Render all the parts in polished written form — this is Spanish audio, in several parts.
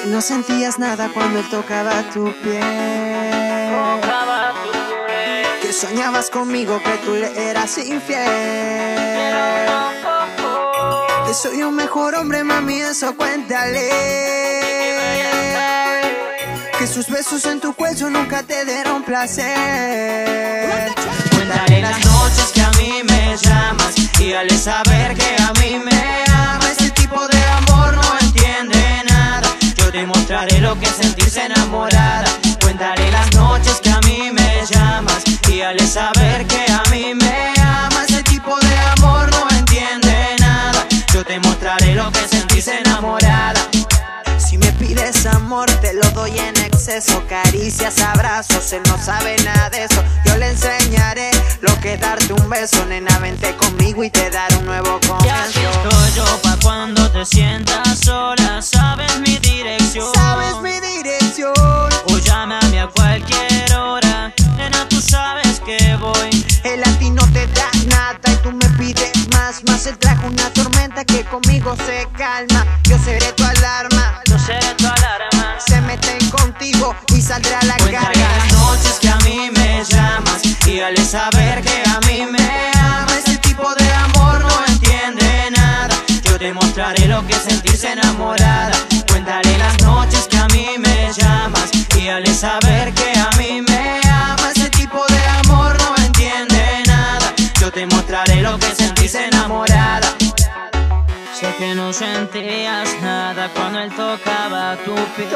no sentías nada cuando él tocaba tu piel. Que soñabas conmigo, que tú le eras infiel. Que soy un mejor hombre, mami, eso cuéntale. Que sus besos en tu cuello nunca te dieron placer. Cuéntale las noches que a mí me llamas y al saber que a mí me ama. Ese tipo de amor no entiende nada. Yo te mostraré lo que es sentirse enamorada. Cuéntale las noches que a mí me llamas y al saber que a mí me ama. Ese tipo de amor no entiende nada. Yo te mostraré lo que es sentirse enamorada. Si me pides amor, te lo doy en exceso. Caricias, abrazos, él no sabe nada de eso. Yo le enseñaré lo que es darte un beso. Nena, vente conmigo y te daré un nuevo comienzo. Y aquí estoy yo pa' cuando te sientas sola. Sabes mi dirección. Sabes mi dirección. O llámame a cualquier hora. Nena, tú sabes que voy. Él a ti no te da nada y tú me pides más. Más él trajo una tormenta que conmigo se calma. Yo seré tu alarma. Yo seré tu alarma. Se meten contigo y saldrá la Cuéntale carga. las noches que a mí me llamas y al saber que a mí me ama. Ese tipo de amor no entiende nada. Yo te mostraré lo que es sentirse enamorada. Cuéntale las noches que a mí me llamas y al saber que a mí me ama. Ese tipo de amor no entiende nada. Yo te mostraré lo que es sentirse enamorada. Sé que no sentías nada cuando él tocaba tu piel.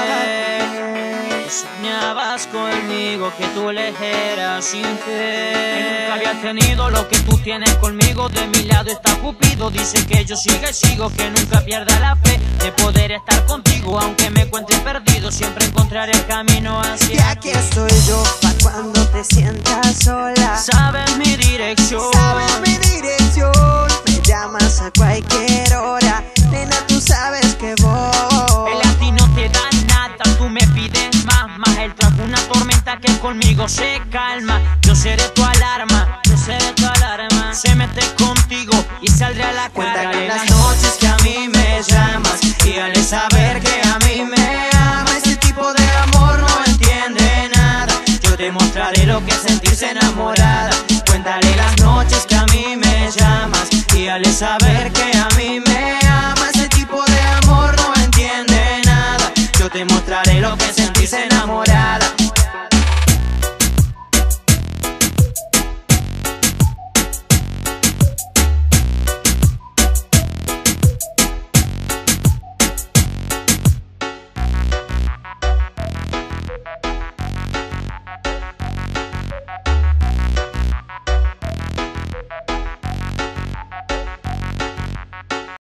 Soñabas conmigo que tú le eras infiel. Nunca había tenido lo que tú tienes conmigo. De mi lado está Cupido. Dice que yo sigo, que nunca pierda la fe de poder estar contigo. Aunque me encuentre perdido, siempre encontraré el camino hacia. Y aquí estoy yo pa' cuando te sientas sola. Sabes mi dirección. Sabes mi dirección. Me llamas a cualquier hora. Nena, tú sabes que voy. Él a ti no te da nada, tú me pides más. Él trajo una tormenta que conmigo se calma. Yo seré tu alarma, yo seré tu alarma. Se mete contigo y saldré a la cara. Cuéntale las noches que a mí me llamas y al saber que a mí me ama. Ese tipo de amor no entiende nada. Yo te mostraré lo que es sentirse enamorada. Cuéntale las noches que a mí me llamas y al saber que a mí me ama. Ese tipo de amor no entiende nada. Yo te mostraré lo que es sentirse enamorada.